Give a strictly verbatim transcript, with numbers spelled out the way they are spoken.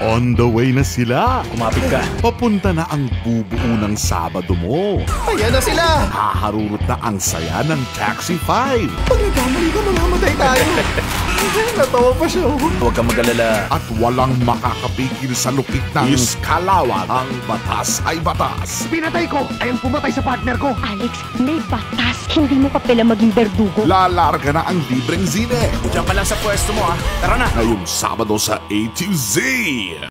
On the way na sila. Kumapit ka. Papunta na ang bubuo ng Sabado mo. Ayan na sila! Haharurot na ang saya ng Taxi five. Pag nagkamali ka, mamamatay tayo. Natawa pa siya. Huwag kang mag-alala. At walang makakapigil sa lupit ng Iskalawan. Ang batas ay batas. Pinatay ko! Ayang pumatay sa partner ko! Alex, may batas. Hindi mo pa pala maging berdugo. Lalarga na ang libreng zine. Diyan ka lang sa pwesto mo, ha? Tara na! Ngayong Sabado sa A to Z.